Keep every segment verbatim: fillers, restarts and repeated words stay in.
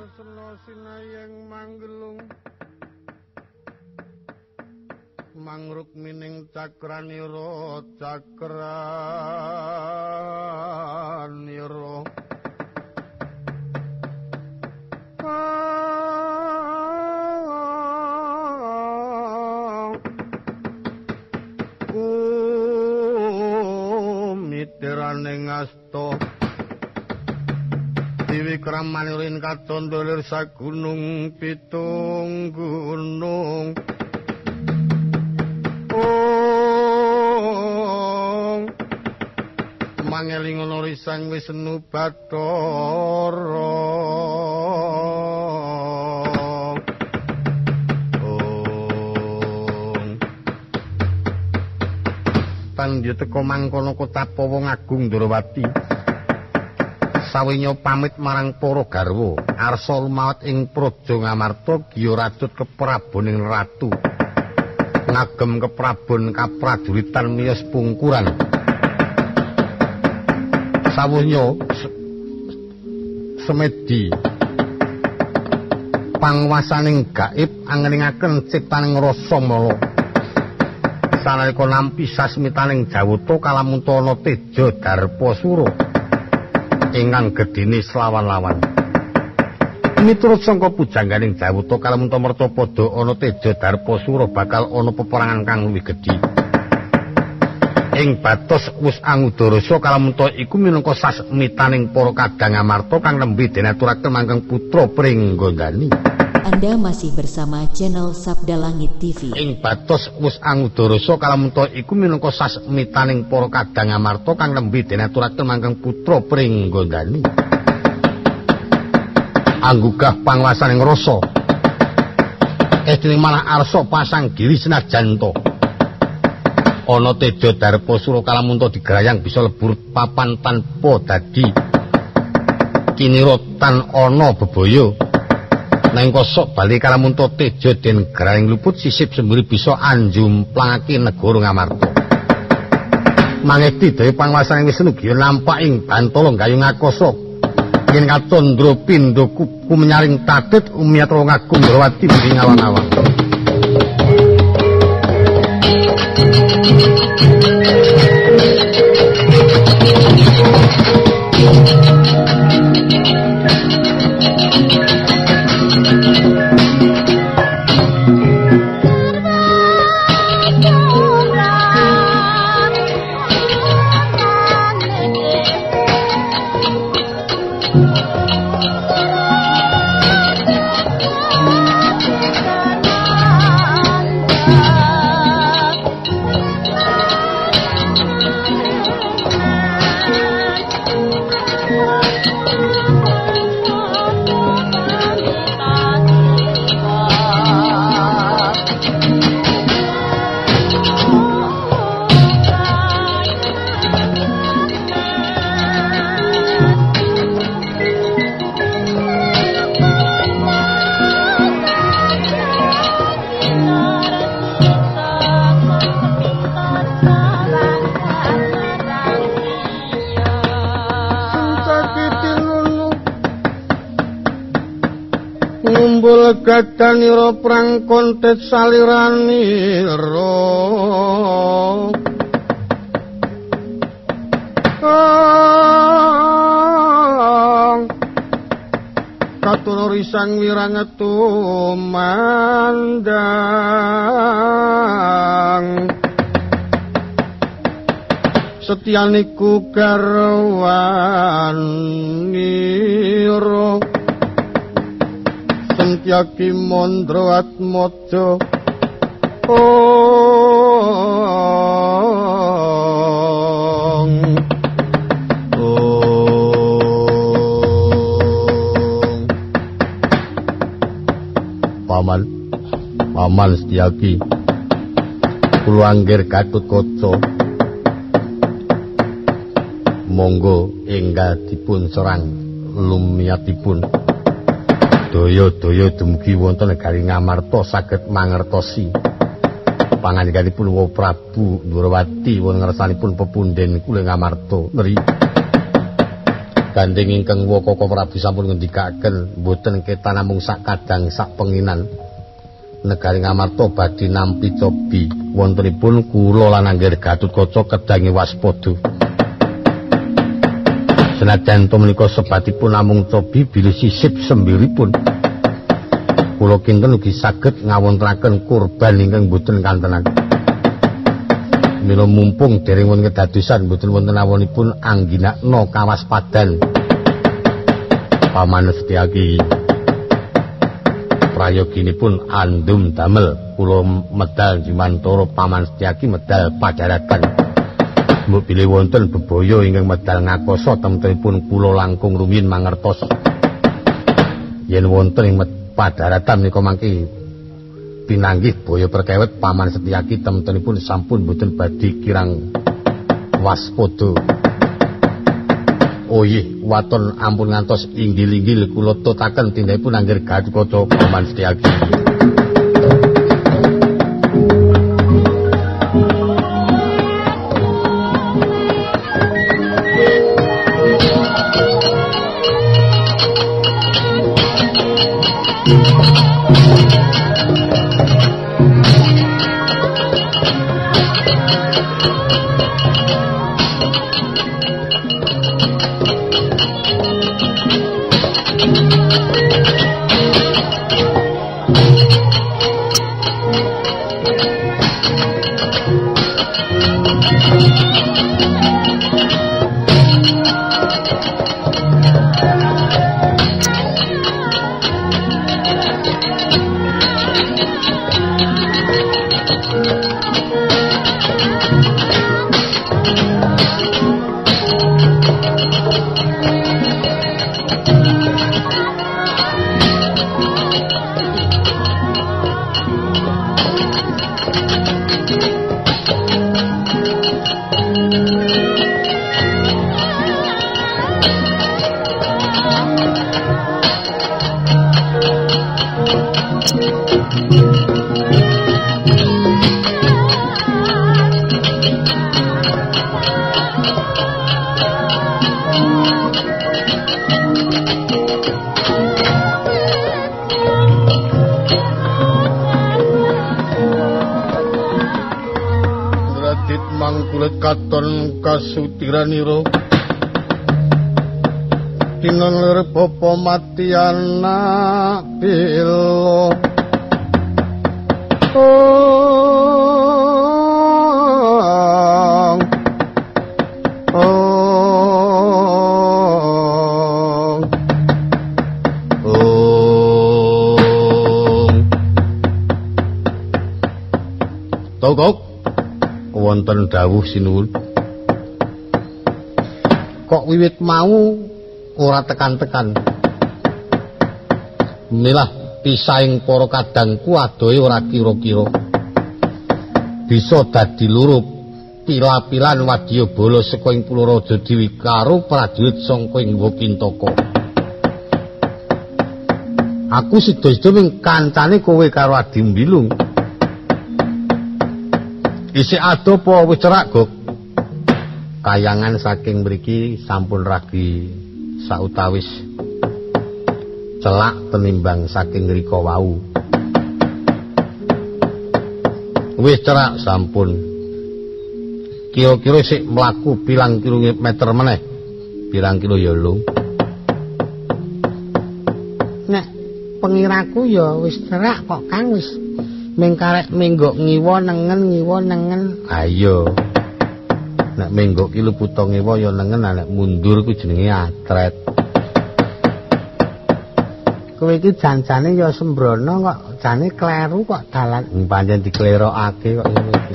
tresna sinayang manggelung mangruk mining cakranira cakranira mitiraning asta Wikramanilin katondolir sagunung pitung gunung oh mangeling ana risang Wisnu Bathara oh tanjo teka mangkono kota Pawa Agung Ndrawati sawinya pamit marang para garwa arsa lumawat ing praja Ngamarta giya rajut kepraboning ratu ngagem keprabon kapraduritan miyos pungkuran sawuhnya semedi pangwasaning gaib angelingaken ciptaning rasa mala sanalika nampi sasmitaning Jawata kalamunta ana Teja Darpasura ingkang gedene slawan-lawan miturut sangka pujangganing Jawata kalamunta mertapada ana Teja Darpasura bakal ana peperangan kang luwih gedhe ing batos wis Angudarasa kalamunta iku minangka sasmitaning para kadang Amarta kang nembe denaturaken mangkeng putra Pringgondani. Anda masih bersama channel Sabda Langit T V. Ing batos wis Angudarasa kalamunta iku minangka sasmitaning para kadang Amarta kang nembe denaturaken mangkeng putra Pringgondani. Anggugah panguwasaning rasa. Edening manah arsa pasang giri senajan to. Ana Teja Darpasura kalamunta digrayang bisa lebur papan tanpa dadi kinira tan ana bebaya. Nang kosok bali kalamunta Teja den grayang luput sisip semburi bisa anjumplangake negara Ngamarta. Mangeti daya panguwasaning Wisnu giya nampak ing Bantala Gayung Akasa. Yen katondra pindha kuku menyaring tatit umiyat Rong Agung Ndrawati ing awang-awang. Gadanira prang kontet saliranira katuna risang wirangetu mandang setyaniku garwanira Sentyaki Mandra Atmaja Ong Ong Paman Paman Setyaki kula anggir Gatotkaca monggo enggal dipun serang lumiyatipun daya-daya dumugi wonten negari Ngamarta saged mangertosi pangandikanipun Wa Prabu Ndrawati wonten ngersanipun pepunden kula Ngamarta neri Gandeng ingkang Wakaka Prabu sampun ngendikaken mboten ketan namung sak kadang sak penginan. Negari Ngamarta badhe nampi cobi wontenipun kula lan Angger Gatotkaca kedange waspada. Senajan to menika sebatipun namung cobi bilih sisip sembiripun. Kula kinten ugi saged ngawontenaken kurban ingkang boten kantenan. Mila mumpung dereng wonten kedadosan boten wonten awonipun angginakna kawaspadan Paman Setyaki prayoginipun andum damel kula medal Jimantara Paman Setyaki medal padaratan. Mbok bilih wonten bebaya ingkang medal ngakoso temtenipun kula langkung rumiyin mangertos yen wonten ing padaratan menika mangke pinanggih boyo perkawet Paman Setyaki temtenipun sampun boten badhe kirang waspada. Oh nggih, waton ampun ngantos inggil-inggil kula tutaken tindakipun Angger Gatotkaca Paman Setyaki. Sutiraniro Tinon lir bapa mati anak bilo Oh Oh Oh Togok wonten dawuh sinuwun kok wiwit mau ora tekan-tekan. Milah pisaing para kadangku adohe ora kira-kira. Bisa dadi loro pila-pilan wadyabala saka ing Pulau Raja Dewi karo prajurit saka ing Wakintaka. Aku sida-sida ming kancane kowe karo Adi Mbilung. Isih ado apa wis cerak, Gok? Kayangan saking mriki sampun ragi sautawis celak tenimbang saking ngrika wau. Wis cerak sampun. Kira-kira sik mlaku pirang kilometer meneh. Pirang kilo ya, Lung? Nek pengiraku ya wis cerak kok, Kang, wis ming karek menggok ngiwa nengen ngiwa nengen. Ayo. Nek menggok ki luputa ngewa ya nengen, nek mundur ku jenenge atret. Kowe iki janjane ya sembrono kok, jane kleru kok dalan. Pancen diklerokake kok ngene iki.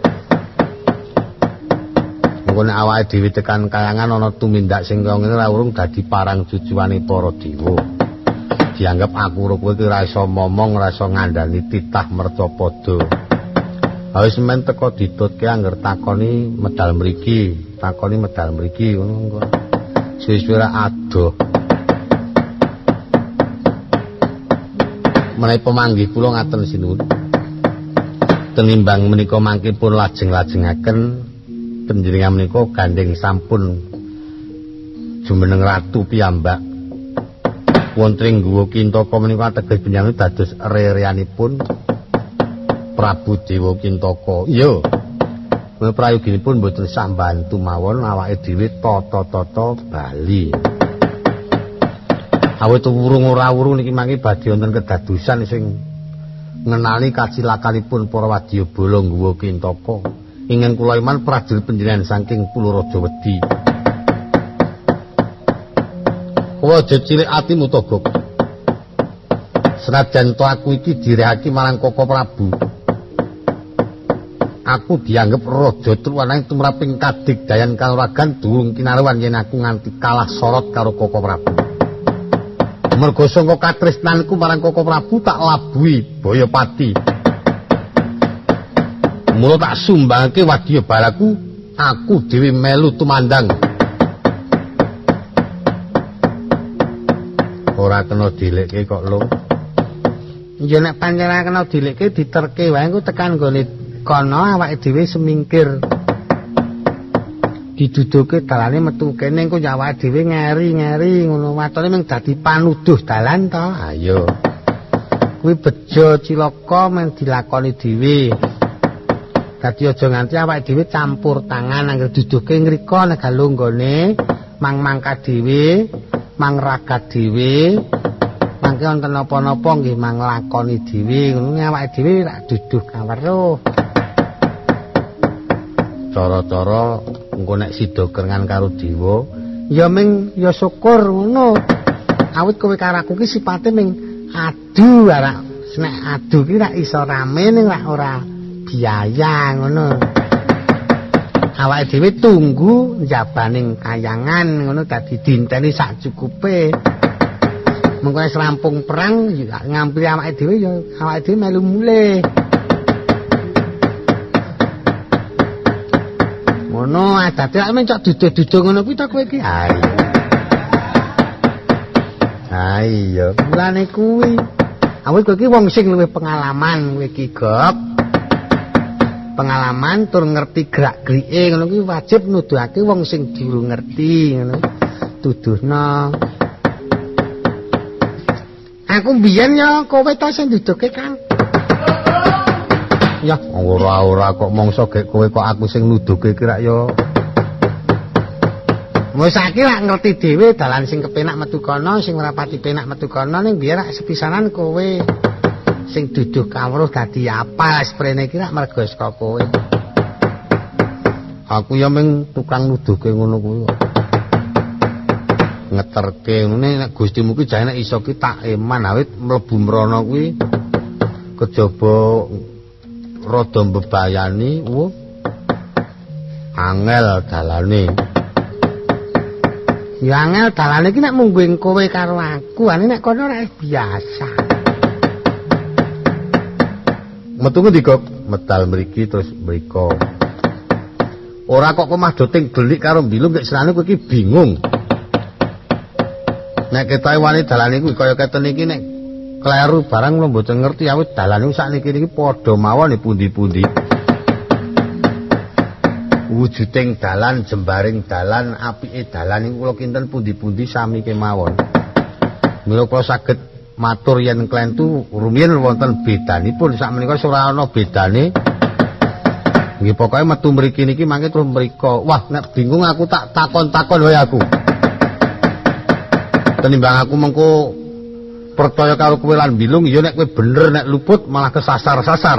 Engko nek awake dhewe tekan kayangan ana tumindak sing kaya ngene ora urung dadi parang cucuwane para dewa. Dianggep aku karo kowe iki ora iso momong, ora iso ngandani titah mercapada. Wis men teko ditutke angger takoni medal mriki, takoni medal mriki ngono engko. Suwe-suwe adoh. Menawi pamanggih kula ngaten sinuwun. Tenimbang menika mangke pun lajeng-lajengaken panjenengan menika gandeng sampun jumeneng ratu piyambak. Wonten ing guwa Kintaka menika ateges benjang dados rereanipun Prabu Dewa Kintaka. Iya. Prayoginipun mboten sah mbantu mawon awake dhewe tata-tata bali. Awit wurung ora wurung niki mangke badhe wonten kedadosan sing ngenali kacilakanipun para wadyabala guwa Kintaka. Ingkang kula iman prajurit panjenengan saking Pulau Raja Wedi. Kowe aja cilik atimu to, Gok. Senajan to aku iki direhake marang Koko Prabu. Aku dianggep raja truwanang tumraping kadigdayan kaluragan durung kinarewan yen aku nganti kalah sorot karo Koko Prabu. Merga sangka katresnanku marang Koko Prabu tak labuhi Bayapati. Mula tak sumbangke wadyabalaku, aku dhewe melu tumandang. Ora kena dilekke kok, Lho. Ya nek pancen ora kena dilekke diterke wae engko tekan nggone kono awake dhewe semingkir. Diduduke dalane metu kene engko awake dhewe ngeri-ngeri ngono. Watone mung dadi panuduh dalan to. Ayo. Kuwi bejo cilaka men dilakoni dhewe. Dadi aja nganti awake dhewe campur tangan anggere duduke ngriko nek galunggone mang-mangka dhewe. Mang ragat dhewe mangke wonten napa-napa nggih mang lakoni dhewe ngono awake dhewe rak duduh kaweruh. Cara-cara engko nek sida kerengan karo dewa ya ming ya syukur ngono. Awit kowe karo aku ki sipate ming adu ora nek adu ki rak iso rame ning rak ora biaya ngono. Awake dhewe tunggu njabaning kayangan ngono dadi dinteni sak cukupe. Mengko wis rampung perang ya ngambil awake dhewe ya awake dhewe melu mulih. Ngono adate lak mencok duduh-duduh ngono kuwi ta kowe iki. Ha iya. Ha iya. Mulane kuwi. Awit kowe iki wong sing luwih pengalaman kowe iki, Gok. Pengalaman tur ngerti gerak-gerike ngono kuwi wajib nuduhake wong sing durung ngerti ngono. Tuduhna. Aku mbiyen ya kowe to sing duduhke, Kang. Ya ora-ora kok mongso gek kowe kok aku sing nuduhke ki rak ya. Wis saiki lak ngerti dhewe dalan sing kepenak metu kono, sing ora pati penak metu kono ning biyen rak sepisanan kowe. Sing duduh kawruh dadi apa sprene iki rak mergo saka kowe. Aku ya mung tukang nuduhke ngono kuwi kok. Ngeterke ngene nek Gustimu ki jane nek iso ki tak eman awit mlebu mrana kuwi kejaba rada mbebayani, wo. Angel dalane. Ya angel dalane iki nek mungguing kowe karo aku, ane nek kono ora biasa. Metu ngendi, Gok? Medal mriki terus mriko. Ora kok komadoting delik karo mbilung nek senane kowe iki bingung. Nek ketoke wani dalane kuwi kaya keten iki nek kleru barang lho mboten ngerti awit dalane sakniki iki padha mawon pundi-pundi. Wujuding dalan, jembaring dalan, apike dalan niku kula kinten pundi-pundi sami kemawon. Mila kula saged matur yen klentu rumiyin wonten bedanipun sakmenika ora ana bedane. Nggih pokoke metu mriki niki mangke terus mriko. Wah, nek bingung aku tak takon-takon wae aku. Tenimbang aku mengko percaya karo kowe lan bilung ya nek kowe bener nek luput malah kesasar-sasar.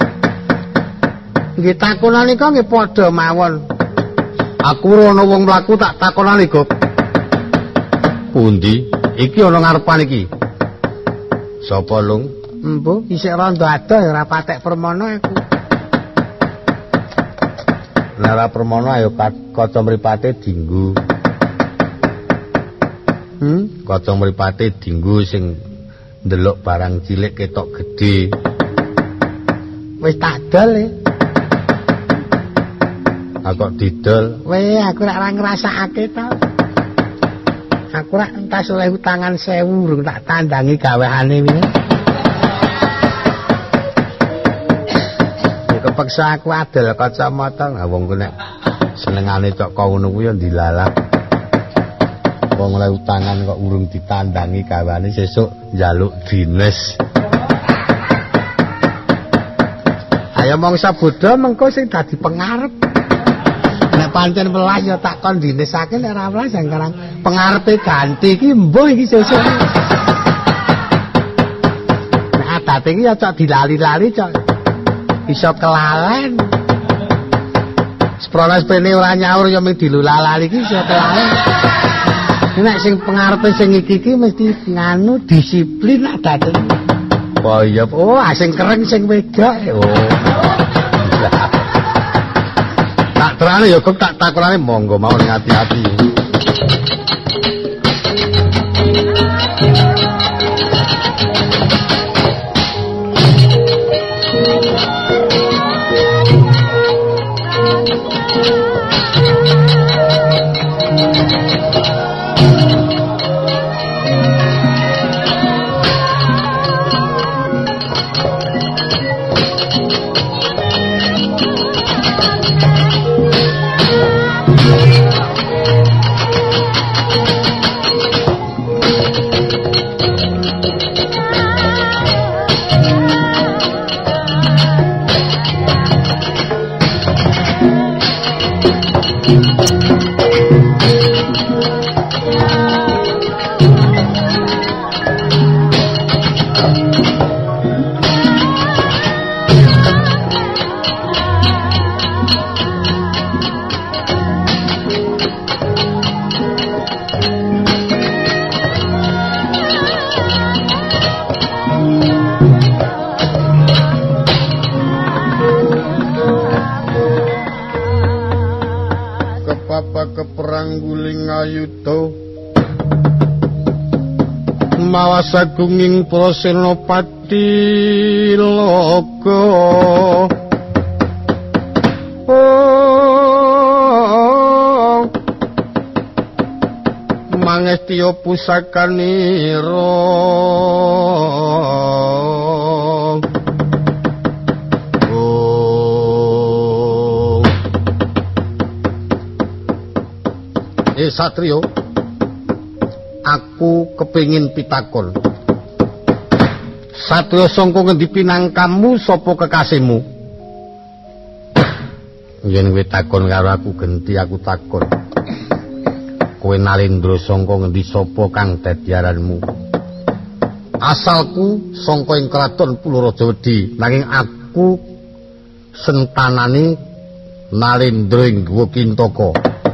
Nggih takonane kok nggih padha mawon. Aku ora ana wong mlaku tak takonane, Gop. Pundi? Iki ana ngarepan iki. Sapa, Lung? Empu, isih randa adoh ora patek permana aku. Nara permana ayo kaca mripate dinggo. Hmm, kaca mripate dinggo sing ndelok barang cilik ketok gedhe. Wis tak dol e. Aku didol. Weh, aku ora ngrasakake to. Aku rak entas oleh utangan sewu urung tak tandangi gaweane wingi. Ya kepeksa aku adol kacamata, wong ku nek senengane cok kok ngono kuwi ya dilalah. Wong oleh utangan kok urung ditandangi gawane sesuk njaluk dinas. Ayo mangsa bodho mengko sing dadi pengarep. Nek pancen welas ya tak kon dinesake nek ora welas jangkarang pengarepe ganti iki mbuh iki sesuk. Nek adate iki ya cok dilali-lali cok. Iso kelalen. Seprono sepene ora nyaur ya mung dilulalali iki iso kelalen. Nek sing pengarepe sing iki iki mesti nganu disiplin adate. Oh iya, oh sing keren sing wedok. Oh. Tak terane ya kok tak takonane monggo mawon ngati-ati. Sagunging para senopati loga oh mangestiya pusakanira oh eh satriya aku kepingin pitakon. Satya sangka ngendi pinangkamu sapa kekasihmu? Yen kowe takon karo aku genti aku takon. Kowe Nalendra sangka ngendi sapa kang dadi aranmu? Asalku sangka ing kraton Pularajawedi, nanging aku sentanane Nalendra ing Guwa Kintaka.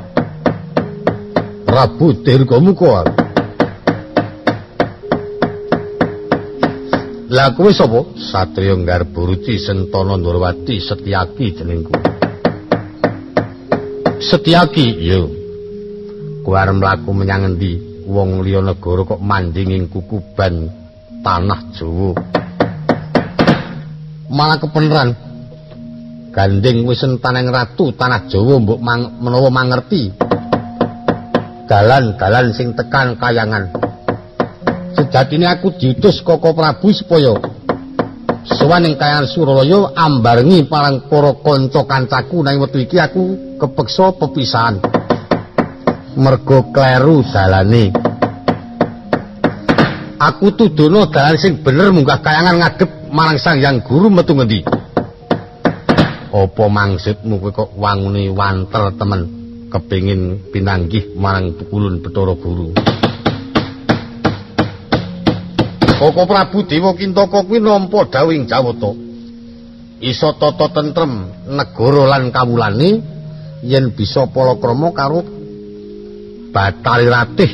Prabu Dirgamuka. Lah kowe sapa? Satriya Garbaruci Sentana Ndrawati Setyaki jenengku. Setyaki, yo. Kowe arep mlaku menyang endi? Wong liya negara kok manding ing kukuban tanah Jawa. Malah kepeneran. Gandeng wis entaneng ratu tanah Jawa mbok menawa mangerti. Dalan-dalan sing tekan kayangan. Sejatine aku diutus Koko Prabu supaya sowan ing kayangan Suralaya ambarengi parang para kanca kancaku nang wektu iki aku kepeksa pepisahan. Mergo kleru dalane. Aku tudono dalan sing bener munggah kayangan ngadhep marang Sang Hyang Guru metu ngendi? Apa maksudmu kowe kok wangune wantel temen kepengin pinanggih marang Pukulun Bathara Guru? Koko Prabu Dewa Kintaka kuwi nampa dawuhing Jawata. Isa tata tentrem negara lan kawulane yen bisa palakrama karo Bathari Ratih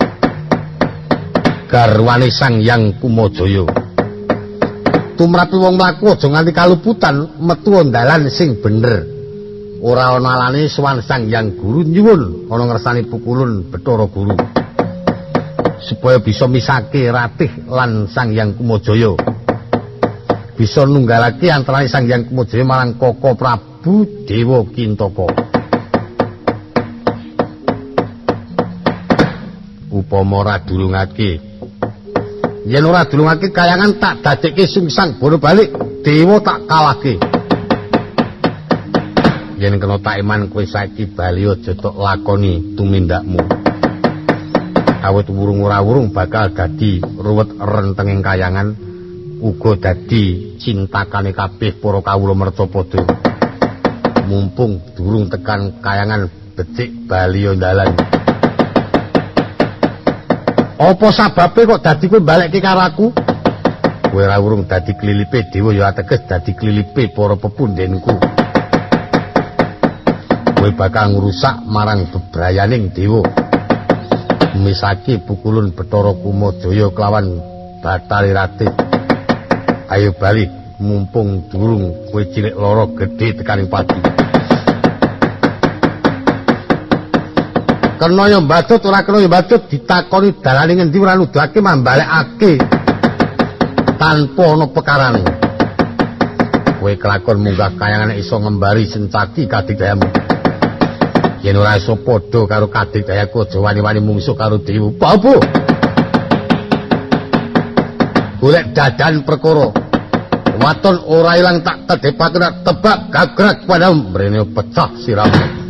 garwane Sang Hyang Kumajaya. Tumrapi wong mlaku aja nganti kaluputan metu dalan sing bener. Ora ana alane sowan Sang Hyang Guru nyuwun ana ngersani Pukulun Bathara Guru. Supaya bisa misake Ratih lan Sang Hyang Kumajaya. Bisa nunggalake antarané Sang Hyang Kumajaya marang Koko Prabu Dewa Kintaka. Upama ora dulungake. Yen ora dulungake kayangan tak dadekke sungsang bola balik, dewa tak kalahke. Yen kena tak iman kowe saiki bali aja tok lakoni tumindakmu. Awit wurung ora wurung bakal dadi ruwet rentenging kayangan uga dadi cintakane kabeh para kawula mercapada. Mumpung durung tekan kayangan becik bali yo dalan. Apa sababe kok dadi kowe balekke karo aku? Kowe ora urung dadi klilipe dewa ya ateges dadi klilipe para pepundhenku. Kowe bakal ngrusak marang bebrayaning dewa. Misaki pukulun Bathara Kumajaya kelawan Bathari Ratih. Ayo bali mumpung durung kowe cilik lara gedhe tekaning pati. Kena yo mbadut ora kena yo mbadut ditakoni dalane ngendi ora nuduhake mambalekake tanpa ana pekarane. Kowe kelakon munggah kayangan iso ngembari sencaki kadigdayamu. Yen ora iso padha karo kadigdayaku aja wani-wani mungsuh karo dewa. Apa? Golek dadan perkara. Waton ora ilang tak tedepaken tebak gagrak padamu mrene pecah siramu.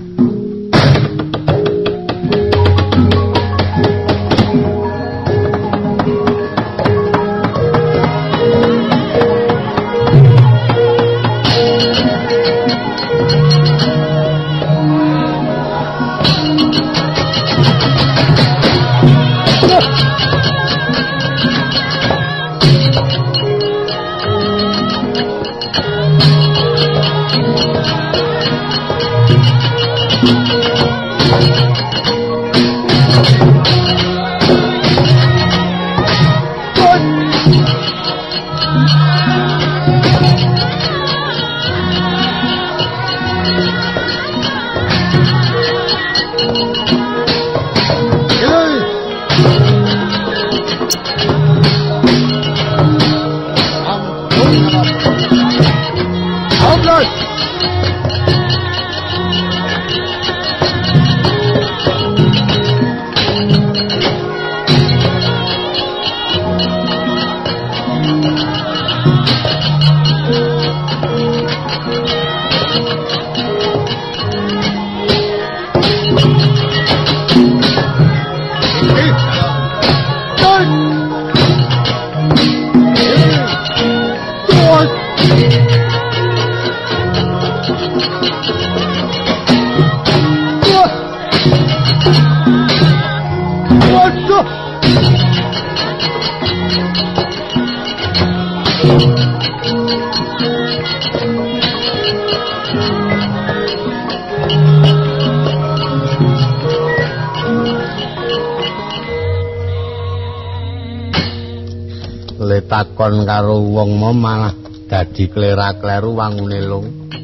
Takon karo wong mau malah dadi klera-kleru wangune lung.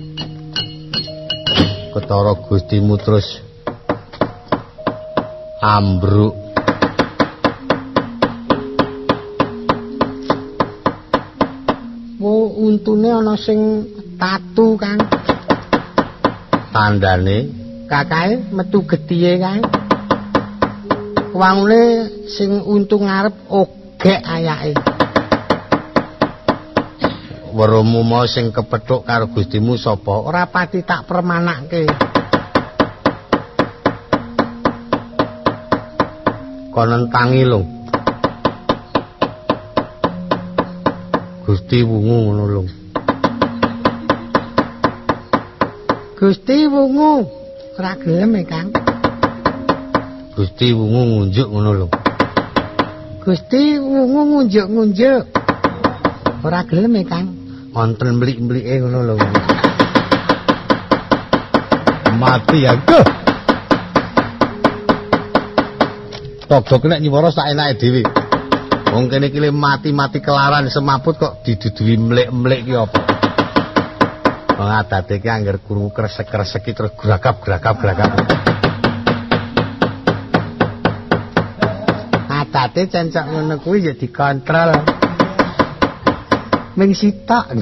Ketara Gustimu terus ambruk. Wo untune ana sing tatu, Kang. Tandane kakae metu gedhiye kae. Wangune sing untu ngarep ogek ayake. Weruhmu mau sing kepethuk karo Gustimu sapa? Ora pati tak permanake. Konon tangi lho. Gusti wungu ngono lho. Gusti wungu ora gelem e, Kang. Gusti wungu ngunjuk ngono lho. Gusti wungu ngunjuk-ngunjuk. Ora gelem e, Kang. Wonten mlik-mlike ngono lho. Mati ya, go. Togok nek nyiwara sak enake dhewe. Wong kene iki mati-mati kelaran semaput kok diduduhi mlik-mlik ki apa? Wong adate ki angger krungu kresek-kresek ki terus gragap-gragap-gragap. Adate cencok ngono kuwi ya dikontrol. Ming sitok.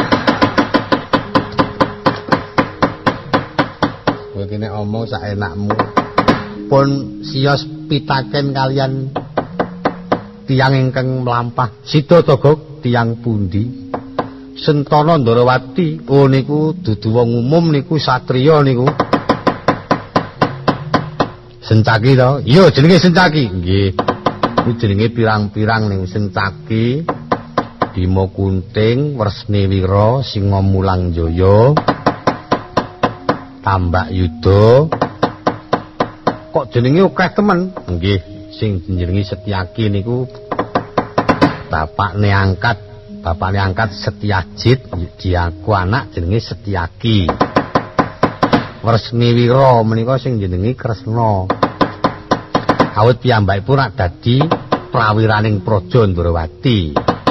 Kowe kene omong sak enakmu. Pun siyos pitaken kalian tiyang ingkang mlampah. Sida Togok tiyang pundi? Sentana Ndarawati. Oh niku dudu wong umum niku satriya niku. Sencaki to? Iya, jenenge Sencaki. Nggih. Kuwi jenenge pirang-pirang ning Sencaki. Bima Kunting, Wresniwira, Singamulang Jaya. Tambak Yuda. Kok jenenge akeh temen? Nggih, sing jenenge Setyaki niku bapakne angkat, bapakne angkat Setyajit, diaku anak jenenge Setyaki. Wresniwira menika sing jenenge Kresna. Awit piyambakipun rak dadi prawiraning Praja Ndrawati.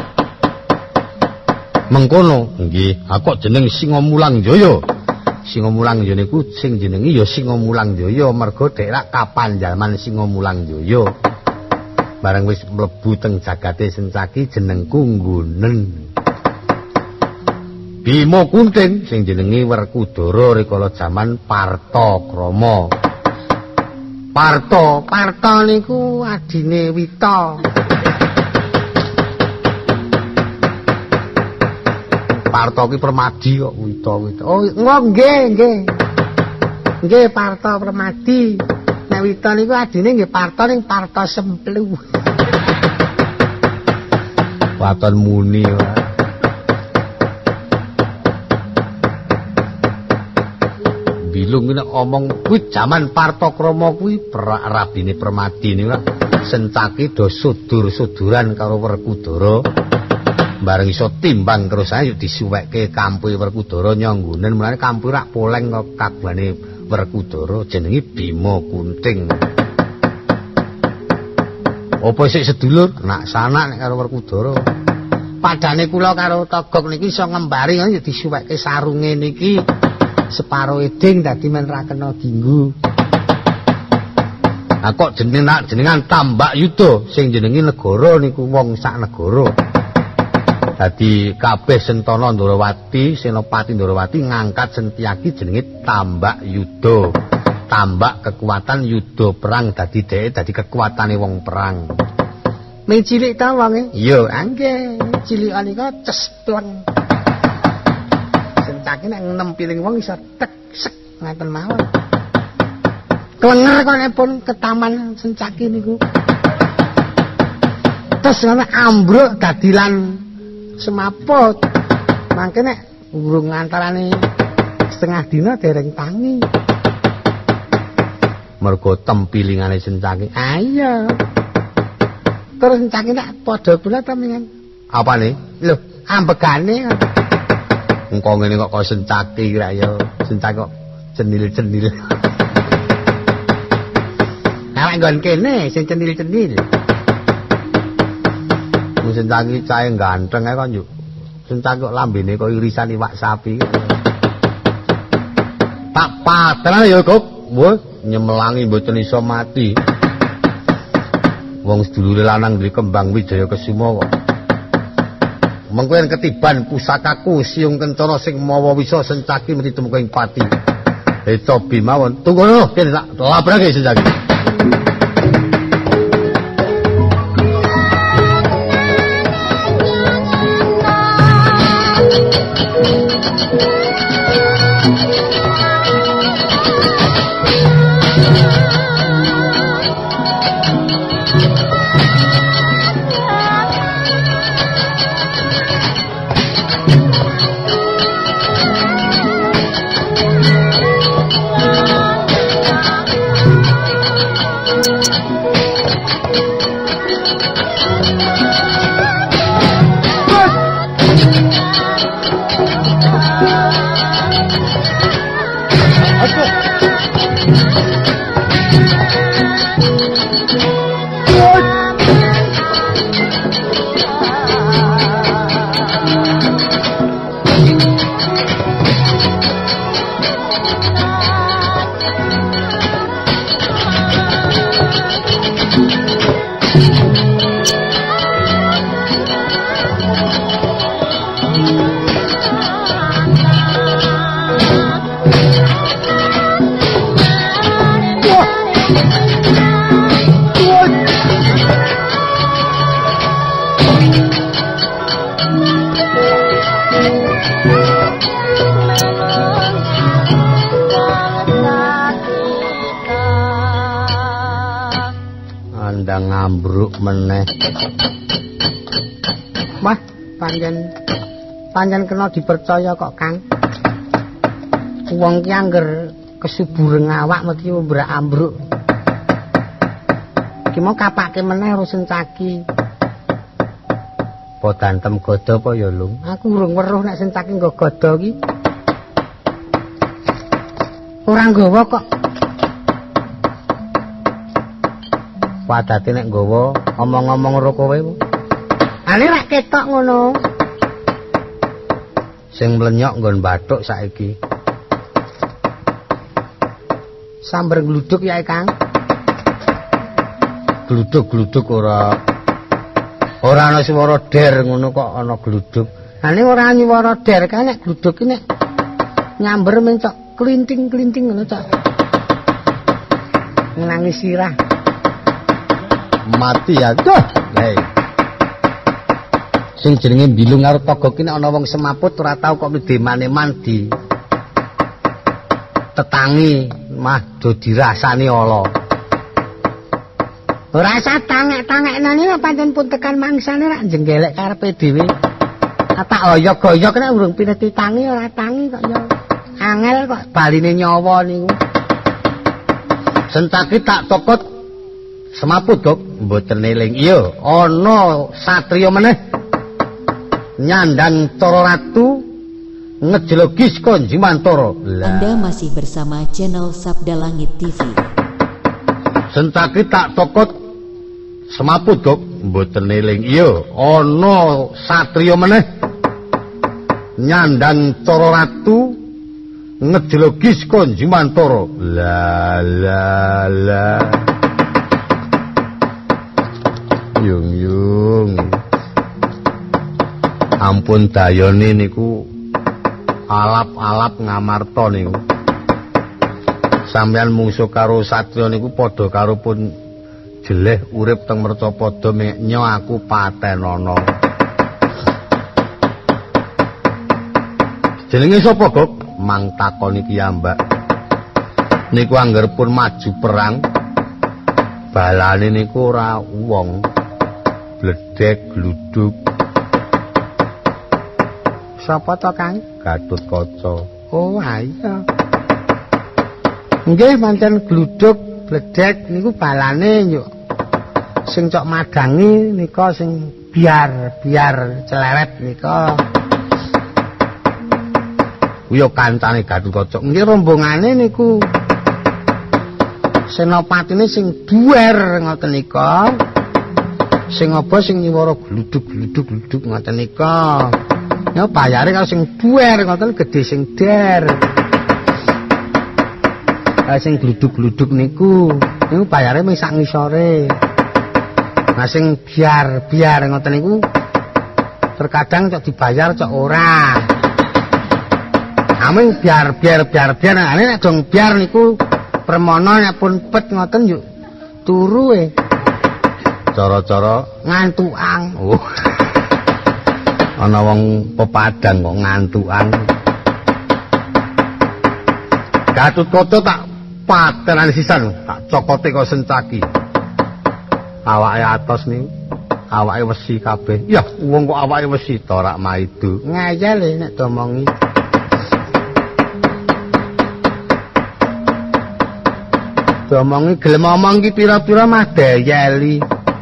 Mengkono, nggih, ha kok jeneng Singamulang Jaya. Singamulang Jaya niku sing jenenge ya Singamulang Jaya merga dhek kapanjalman Singamulang Jaya. Bareng wis mlebu teng jagate Sencaki jenengku nggunen. Bima Kunting sing jenenge Werkudara rikala jaman Partakrama. Parto, Parto niku adine Wita. Parto ki Permadi kok Wita Wita. Oh, nggih, nggih. Nggih Parto Permadi. Nek Wita niku adine nggih Parto ning Parto Semplu. Waton muni wae. Bilung nek omong kuwi jaman Partakrama kuwi rabine Permadi niku Sencaki do sudur-suduran karo Werkudara. Bareng iso timbang terus ayo disuwekke kampuhe Werkudara nyanggunen mulane kampuhe rak poleng kok kabane Werkudara jenenge Bima Kunting. Apa sik sedulur nak sanak nek karo Werkudara. Padane kula karo Togog niki iso ngembari ya disuwekke sarunge niki separo eding dadi men ra kena dinggo. Lah kok jeneng nak jenengan Tambak Yuda sing jenenge negara niku wong sak negara. Dadi kabeh Sentana Ndrawati, Senopati Ndrawati ngangkat Setyaki jenenge Tambak Yuda. Tambak kekuatan yuda perang dadi dhek dadi kekuatane wong perang. Ming cilik ta wonge? Iya, angge cilik anika cespleng. Sencaki nek nempiling wong iso tek sek ngaten mawon. Klenger konepun ke taman Sencaki niku. Terus ana ambruk dadilan semaput. Mangke nek urung antarane setengah dina dereng tangi. Mergo tempilingane Sencaki. Ah iya. Terus Sencaki nek padha kula ta mingan. Apane? Lho, ambegane. Engko ngene kok kaya Sencaki ra ya. Sencaki kok cenil-cenil. Nek nggon kene sing cenil-cenil. Wong Sencaki cahe ganteng ae kok yo. Sencaki kok lambene kok irisan iwak sapi. Tak paten ya, Kok. Wah, nyemelangi mboten iso mati. Wong sedulure lanang duwe kembang Wijaya Kesuma kok. Mengko yen ketiban pusakaku siung kencana sing mawa wisa Sencaki mesti temuka ing pati. Eca bimawon. Tunggu lho, kene tak labrake Sencaki. ambruk meneh. Wah, panjen panjen kena dipercaya kok, Kang. Wong ki angger kesubureng awak mesti mbrak ambruk. Ki mau kapake meneh karo Sencaki. Apa dantem godo apa ya, Lung? Aku urung weruh nek Sencaki nggo godo ki. Ora nggawa kok. Padate nek nggawa omong-omong karo kowe. Ane rak ketok ngono. Sing mlenyok nggon bathuk saiki. Sambar gluduk ya, Kang. Gluduk-gluduk ora ora ana swara der ngono kok ana gluduk. Ane ora nyuwara der kan nek gluduk ki nek nyamber men cok klinting-klinting ngono cok. Nangis sirah. Mati ya. Duh. Hei. Sing jenenge mbilung karo togo ki nek ana wong semaput ora tau kok midemane mandi. Tetangi mah do dirasani ala. Ora usah tangek-tangeknane pancen pun tekan mangsane rak jenggelek karepe dhewe. Tak oyok-oyok nek urung pindah ditangi ora tangi kok ya. Angel kok baline nyawa niku. Sencaki tak tokot semaput, Dok. Mboten eling. Iya, ana satriya meneh. Nyandang Cara Ratu ngejlogis Konji Mantara. Anda masih bersama channel Sabda Langit T V. Sencaki tak tokot semaput, Dok. Mboten eling. Iya, ana satriya meneh. Nyandang Cara Ratu ngejlogis Konji Mantara. La la la. Yung yung. Ampun dayane niku alap-alap ngamarta niku. Sampeyan mungsuh karo satriya niku padha karo pun jeleh urip teng mercapada nyo aku patenana. Jenenge sapa, Gok? Mang takoni ki ambak. Niku angger pun maju perang. Balane niku ora wong. Bledek gluduk. Sapa to, Kang? Gatotkaca. Oh, iya. Nggih pancen gluduk, bledek niku balane yo. Sing cok madangi nika sing biar biar celeret nika. Kuwi kancane Gatotkaca. Nggih rombongane niku senopatine sing duwer ngoten nika. Sing apa sing nyuwara gluduk-gluduk-gluduk ngoten nika. Ya bayare kalau sing duwer ngoten gedhe sing der. Lah sing gluduk-gluduk niku niku bayare mung sak ngisore. Nah sing biar-biar ngoten niku terkadang cok dibayar cok ora. Amin biar-biar biar-biar nek dong biar niku permono nek pun pet ngoten yuk turu e. Cara-cara ngantukan. Oh. Ana wong pepadang kok ngantukan. Gatotkaca tak patenan sisan, tak cokote kok Sencaki. Awake atos niku, awake wesi kabeh. Ya, wong kok awake wesi to rak maido. Ngayal e nek domongi. Domongi gelem omong ki pira-pira mah dayeli.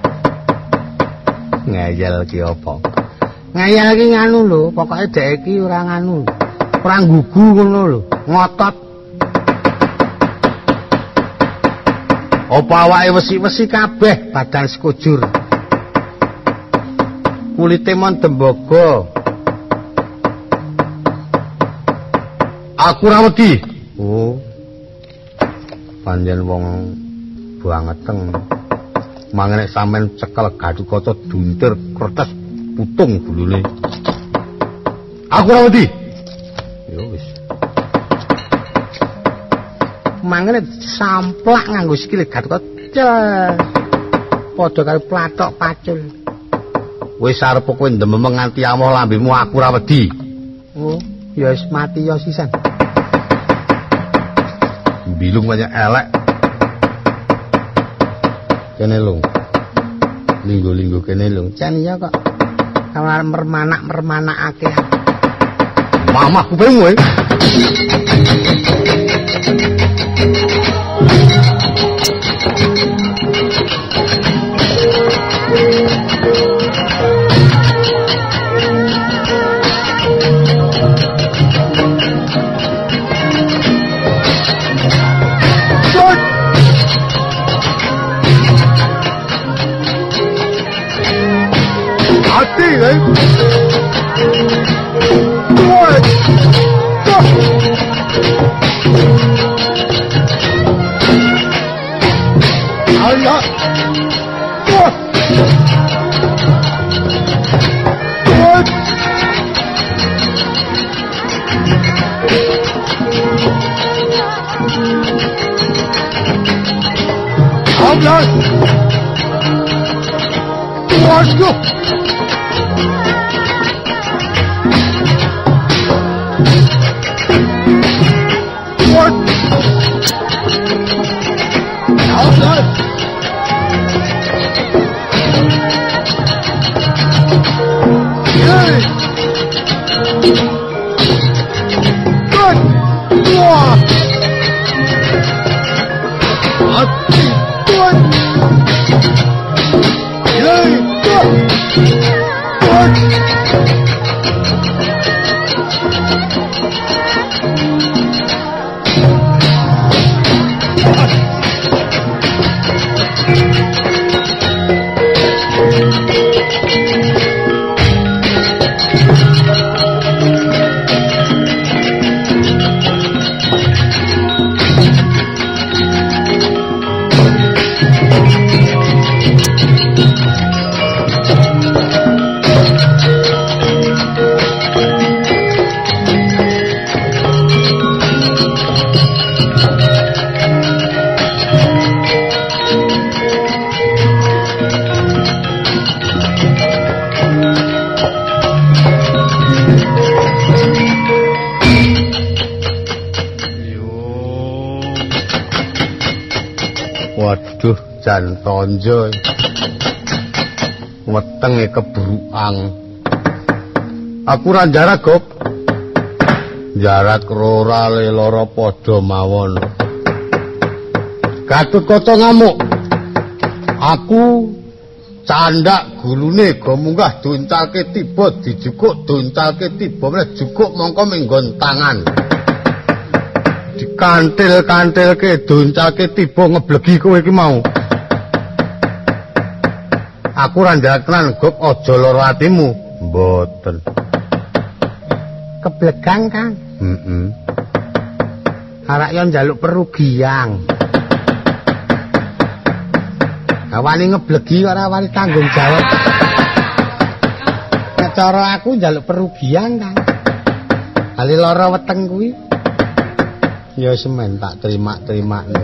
Ngayal ki apa? Ngayal ki nganu lho, pokoke dhek iki ora nganu. Ora nggugu ngono lho, ngotot. Apa awake wesi-wesi kabeh badan sekujur. Kulite mon tembaga. Aku ora wedi. Oh. Panjen wong bangeteng. Mangene sampean cekel Gatotkaca duntir kertas putung gulune. Aku ora wedi. Ya wis. Mangene samplak nganggo sikile Gatotkaca. Padha karo plathok pacul. Wis arep kowe ndemem nganti amoh lambemu aku ora wedi. Oh, ya wis mati ya sisan. Bilung banyak elek. Kene lho. linggo-linggo kene lho. Jan iya kok. Kawan mermanak-mermanakake. Mamah kupingmu e. Hati eh. Dua. Allah. Dua. Dua. Allah. Dua. Dua. What? Outside. Hey. Good. Wah. Hati. Good. Hey. Good. Good. Waduh, jan tonjo. Wetenge keburuang. Aku ra jarak, Gop. Jarak rora leloro padha mawon. Gatotkaca ngamuk. Aku candak gulune go munggah duncalke tiba dijukuk duncalke tiba meneh jukuk mongko menggon tangan. Dikantil-kantilke duncalke tiba ngeblegi kowe iki mau. Aku ra njaluk tenan Gop aja lara atimu. Mboten. Keblegang, Kang. Heeh. Arak yo njaluk perugian. Wani ngeblegi ora wani tanggung jawab. Nek cara aku njaluk perugian, Kang. Ali lara weteng kuwi. Ya semen tak terima-terimane.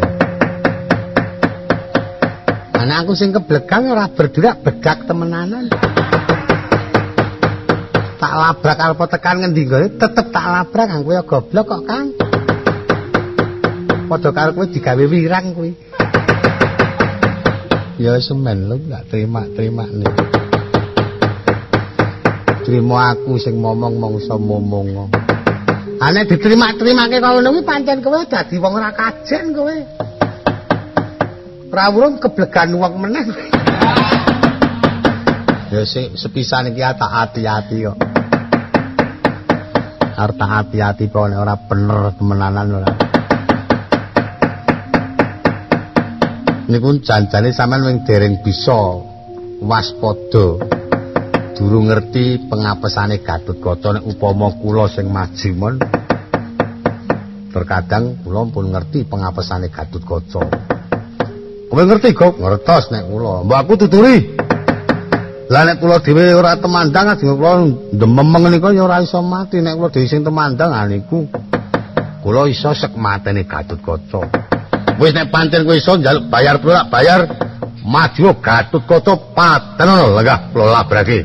Ana aku sing keblegang ora berdurak bedak temenanan. Tak labrak alpo tekan ngendi gone tetep tak labrak kang kowe goblok kok, Kang. Padha karo kowe digawe wirang kuwi. Ya semen lho gak terima-terimane. Trima aku sing momong mongso momong. Ane diterima-terimake kok ngono kuwi pancen kowe dadi wong ora kajen kowe. Rawurung keblegan wong meneh. Ya sik sepisan iki tak hati-hati kok. Arep tak hati-hati kok nek ora bener temenanan ora. Niku janjane sampean wing dereng bisa waspada. Durung ngerti pengapesane Gatotkaca nek upama kula sing maju mon. Terkadang kula pun ngerti pengapesane Gatotkaca. Kowe ngerti, Gok? Ngertos nek kula. Mbok aku tuturi. Lah nek kula dhewe ora temandang ajeng kula ndememeng nika ya ora iso mati nek kula dhewe sing temandang ha niku. Kula iso sek matene Gatotkaca. Wis nek pancen kowe iso njaluk bayar kula bayar maju Gatotkaca paten lho lenggah kula labrake.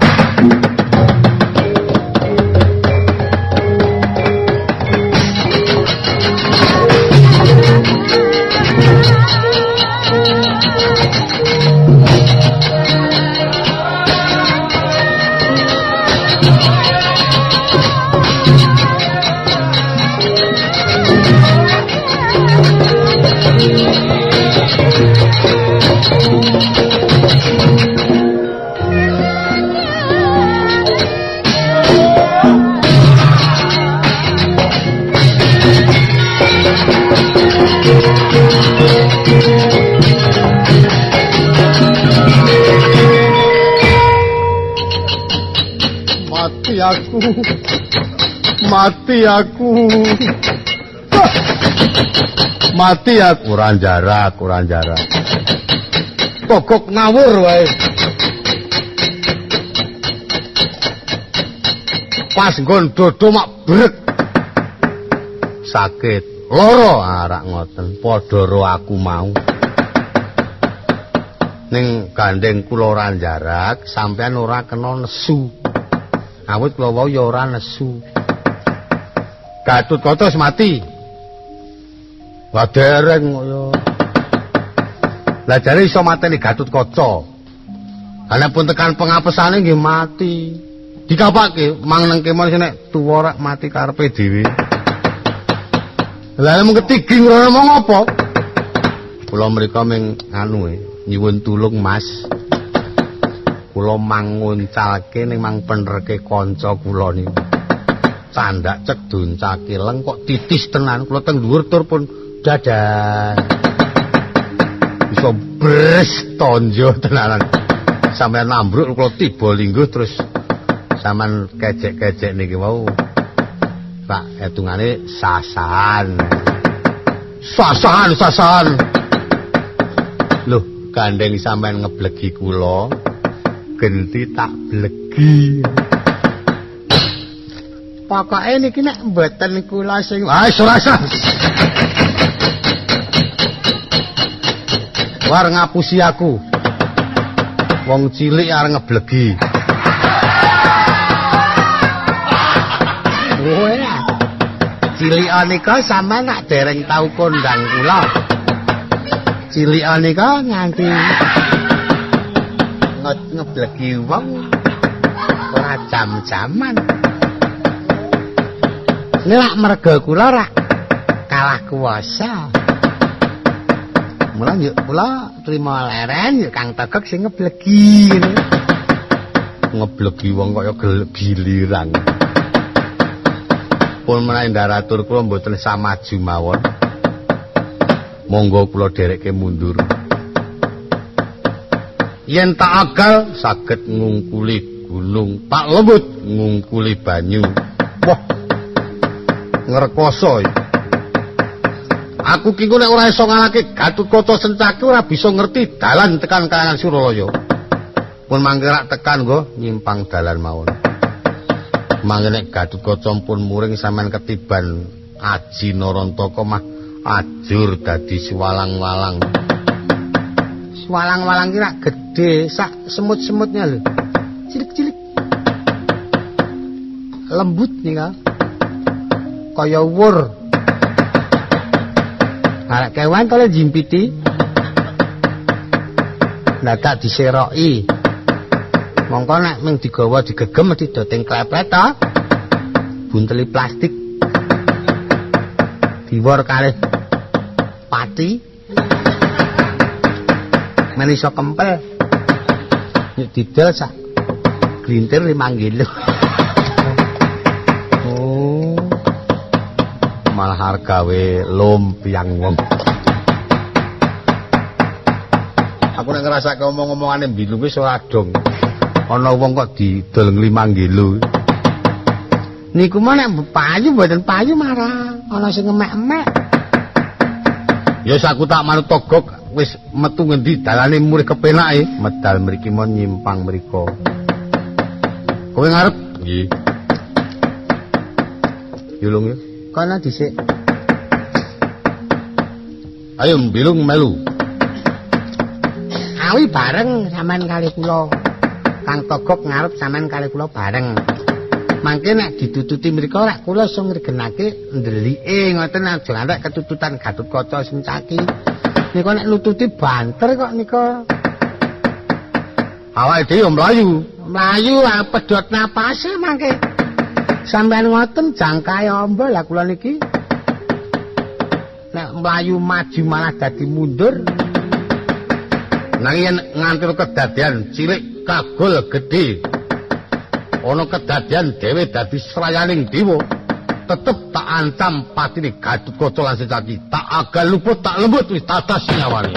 Mati aku. Mati aku. Mati aku kurang jarak, kurang jarak. Togok ngawur wae. Pas nggon dodo mak brek. Sakit, loro arak ngoten, padha ro aku mau. Ning gandeng kula ora jarak, sampean ora kena nesu. Awit kula wau ya ora nesu. Gatotkaca wis mati. Lah dereng kaya. Lah jare iso mateni Gatotkaca. Ana pun tekan pengapesane nggih mati. Dikapake mang nang kemon nek tuwa rak mati karepe dhewe. Lah mung ketigi ngono mong apa? Kula mrika ming anu e, nyuwun tulung Mas. Kula manguncalke ning mang penerke kanca kula niku. Candak cek duncake leng kok titis tenan kula teng dhuwur tur pun dadah. Iso bres tonjo tenanan. Sampeyan nambruk kula tiba lingguh terus sampean kecek-kecek niki wau. Pak etungane sasahan. Sasahan, sasahan. Loh, gandeng sampean ngeblegi kula. Genti tak blegi. Pokoke niki nek mboten kula sing ah ora usah. War ngapusi aku. Wong cilik arep ngeblegi. Woe. Cilikan nika sampean nak dereng tau kondang kula. Cilikan nika nganti ngeblegi wong ora jam-jaman. Nek merga kula rak kalah kuwasa. Mula yuk kula trima leren yuk Kang Togok sing ngeblegi. Ngeblegi wong kaya giliran. Pun menawi ndaratur kula mboten samaju mawon. Monggo kula derekke mundur. Yen tak agal saged ngungkuli gunung, tak lembut ngungkuli banyu. Wah. Ngrekoso. Aku ki nek ora iso ngalahke Gatotkaca Sencaki ora bisa ngerti dalan tekan Kayangan Suralaya. Pun mangke rak tekan nggo nyimpang dalan mawon. Mangke nek Gatotkaca pun muring sampean ketiban Aji Narantaka mah ajur dadi swalang-walang. Swalang-walang ki rak gedhe sak semut-semutnya lho. Cilik-cilik. Lembut nika. Kaya wur. Arek kewan kala jimpiti. Lah tak diseroki. Mongko nek mung digawa digegem mesti doteng klepet ta. Bunteli plastik. Diwor kalih pati. Men iso kempel. Nek didol sak glintir limang kilo. Malah hargawe lumpiang wong. Aku nek ngrasake omong-omongane mbilu wis ora dong. Ana wong kok didol limang kilo. Niku mah nek payu mboten payu marah, ana sing ngemek-emek. Ya saku tak manut Togok wis metu ngendi dalane murih kepenake, medal mriki mon nyimpang mriko. Kowe ngarep? Nggih. Yulung ya. Kana dhisik. Ayo mbilung melu. Awi bareng sampean kali kula. Kang Togok ngarep sampean kali kula bareng. Mangke nek ditututi mriko rek kula iso ngregenake ndelike ngoten aja arek ketututan Gatotkaca Sencaki. Nika nek nututi banter kok nika. Awake dhewe mlayu. mlayu ah pedhot napase mangke. Sampeyan ngoten jangkae amba lah kula niki. Nek mlayu maju malah dadi mundur. Nanging yen nganti kedadian cilik kagol gedhe. Ana kedadian dhewe dadi srayaning dewa. Tetep tak ancam patine Gatotkaca lan Secaki. Tak agal luput tak lembut wis tatas nyawane.